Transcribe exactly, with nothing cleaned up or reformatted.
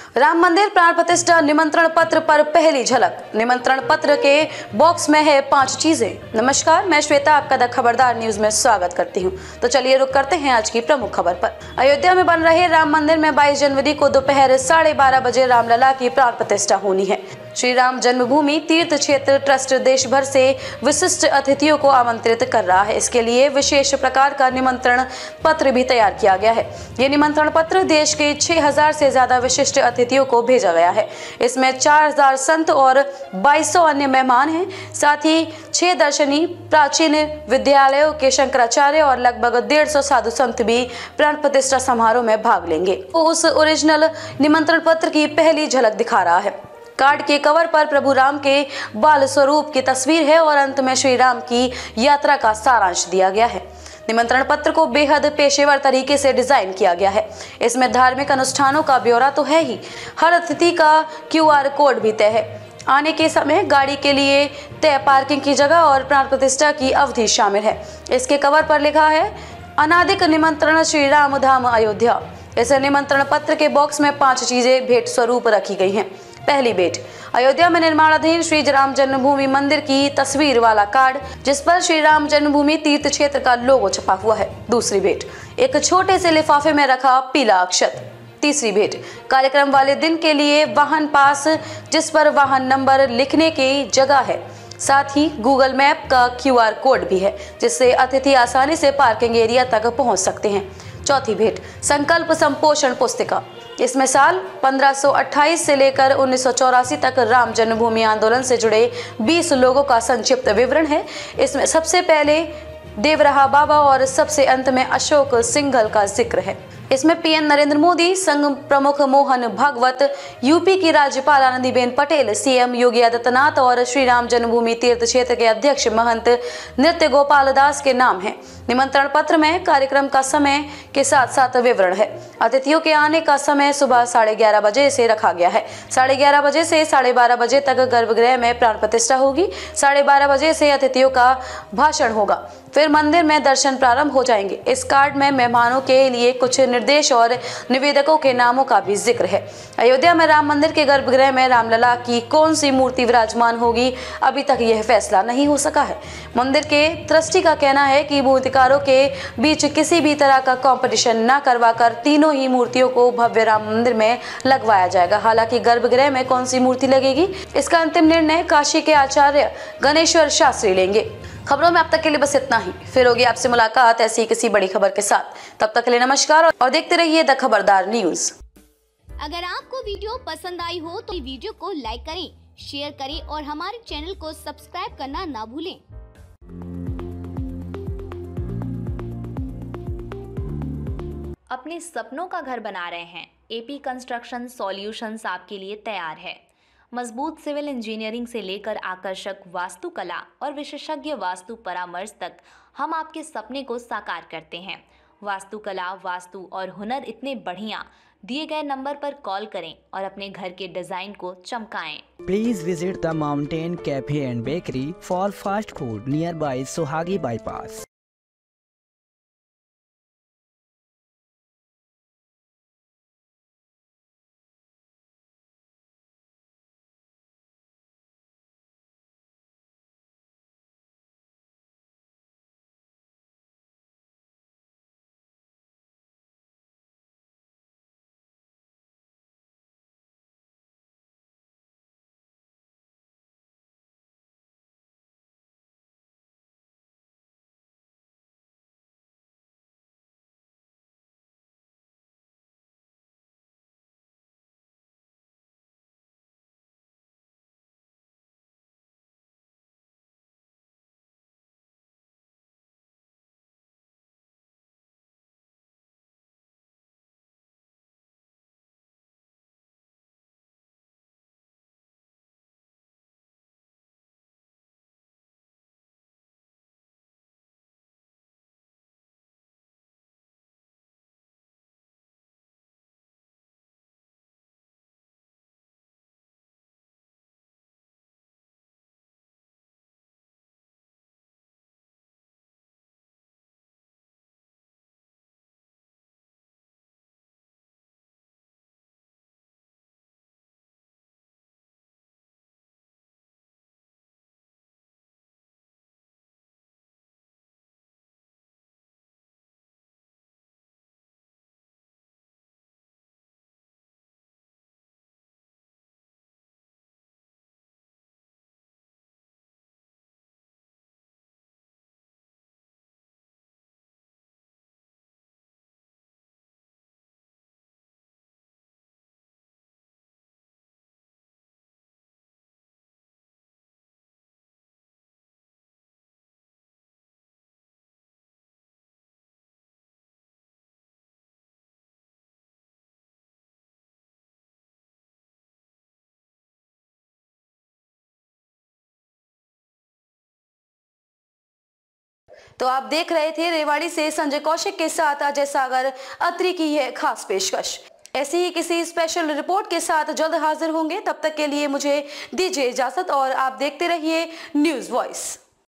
राम मंदिर प्राण प्रतिष्ठा निमंत्रण पत्र पर पहली झलक। निमंत्रण पत्र के बॉक्स में है पांच चीजें। नमस्कार, मैं श्वेता आपका द खबरदार न्यूज में स्वागत करती हूं। तो चलिए रुक करते हैं आज की प्रमुख खबर पर। अयोध्या में बन रहे राम मंदिर में बाईस जनवरी को दोपहर साढ़े बारह बजे रामलला की प्राण प्रतिष्ठा होनी है। श्री राम जन्मभूमि तीर्थ क्षेत्र ट्रस्ट देश भर से विशिष्ट अतिथियों को आमंत्रित कर रहा है। इसके लिए विशेष प्रकार का निमंत्रण पत्र भी तैयार किया गया है। ये निमंत्रण पत्र देश के छह हजार से ज्यादा विशिष्ट अतिथियों को भेजा गया है। इसमें चार हजार संत और बाईस सौ अन्य मेहमान हैं। साथ ही छह दर्शनी प्राचीन विद्यालयों के शंकराचार्य और लगभग डेढ़ सौ साधु संत भी प्राण प्रतिष्ठा समारोह में भाग लेंगे। तो उस ओरिजिनल निमंत्रण पत्र की पहली झलक दिखा रहा है। कार्ड के कवर पर प्रभु राम के बाल स्वरूप की तस्वीर है और अंत में श्री राम की यात्रा का सारांश दिया गया है। निमंत्रण पत्र को बेहद पेशेवर तरीके से डिजाइन किया गया है। इसमें धार्मिक अनुष्ठानों का ब्यौरा तो है ही, हर अतिथि का क्यू आर कोड भी तय है। आने के समय, गाड़ी के लिए तय पार्किंग की जगह और प्राण प्रतिष्ठा की अवधि शामिल है। इसके कवर पर लिखा है अनादिक निमंत्रण श्री राम धाम अयोध्या। इस निमंत्रण पत्र के बॉक्स में पांच चीजें भेंट स्वरूप रखी गई हैं। पहली भेंट, अयोध्या में निर्माणाधीन श्री राम जन्मभूमि मंदिर की तस्वीर वाला कार्ड जिस पर श्री राम जन्मभूमि तीर्थ क्षेत्र का लोगो छपा हुआ है। दूसरी भेंट, एक छोटे से लिफाफे में रखा पीला अक्षत। तीसरी भेंट, कार्यक्रम वाले दिन के लिए वाहन पास जिस पर वाहन नंबर लिखने की जगह है। साथ ही गूगल मैप का क्यू आर कोड भी है जिससे अतिथि आसानी से पार्किंग एरिया तक पहुंच सकते हैं। चौथी भेंट, संकल्प संपोषण पुस्तिका। इसमें साल पंद्रह सौ अट्ठाईस से लेकर उन्नीस सौ चौरासी तक राम जन्मभूमि आंदोलन से जुड़े बीस लोगों का संक्षिप्त विवरण है। इसमें सबसे पहले देवराहा बाबा और सबसे अंत में अशोक सिंघल का जिक्र है। इसमें पीएम नरेंद्र मोदी, संघ प्रमुख मोहन भागवत, यूपी की राज्यपाल आनंदीबेन पटेल, सीएम योगी आदित्यनाथ और श्री राम जन्मभूमि तीर्थ क्षेत्र के अध्यक्ष महंत नृत्य गोपाल दास के नाम हैं। निमंत्रण पत्र में कार्यक्रम का समय के साथ साथ विवरण है। अतिथियों के आने का समय सुबह साढ़े ग्यारह बजे से रखा गया है। साढ़े ग्यारह बजे से साढ़े बारह बजे तक गर्भगृह में प्राण प्रतिष्ठा होगी। साढ़े बारह बजे से अतिथियों का भाषण होगा, फिर मंदिर में दर्शन प्रारंभ हो जाएंगे। इस कार्ड में मेहमानों के लिए कुछ निर्देश और निवेदकों के नामों का भी जिक्र है। अयोध्या में राम मंदिर के गर्भगृह में रामलला की कौन सी मूर्ति विराजमान होगी, अभी तक यह फैसला नहीं हो सका है। मंदिर के ट्रस्टी का कहना है कि मूर्तिकारों के बीच किसी भी तरह का कंपटीशन न करवाकर तीनों ही मूर्तियों को भव्य राम मंदिर में लगवाया जाएगा। हालांकि गर्भगृह में कौन सी मूर्ति लगेगी, इसका अंतिम निर्णय काशी के आचार्य गणेश्वर शास्त्री लेंगे। खबरों में अब तक के लिए बस इतना ही। फिर होगी आपसे मुलाकात ऐसी किसी बड़ी खबर के साथ। तब तक के लिए नमस्कार और देखते रहिए द खबरदार न्यूज। अगर आपको वीडियो पसंद आई हो तो वीडियो को लाइक करें, शेयर करें और हमारे चैनल को सब्सक्राइब करना ना भूलें। अपने सपनों का घर बना रहे हैं? एपी कंस्ट्रक्शन सॉल्यूशंस आपके लिए तैयार है। मजबूत सिविल इंजीनियरिंग से लेकर आकर्षक वास्तुकला और विशेषज्ञ वास्तु परामर्श तक हम आपके सपने को साकार करते हैं। वास्तुकला, वास्तु और हुनर इतने बढ़िया, दिए गए नंबर पर कॉल करें और अपने घर के डिजाइन को चमकाएं। Please visit the Mountain Cafe and Bakery for fast food nearby Sohagi Bypass. तो आप देख रहे थे रेवाड़ी से संजय कौशिक के साथ अजय सागर अत्री की यह खास पेशकश। ऐसी ही किसी स्पेशल रिपोर्ट के साथ जल्द हाजिर होंगे। तब तक के लिए मुझे दीजिए इजाजत और आप देखते रहिए न्यूज़ वॉइस।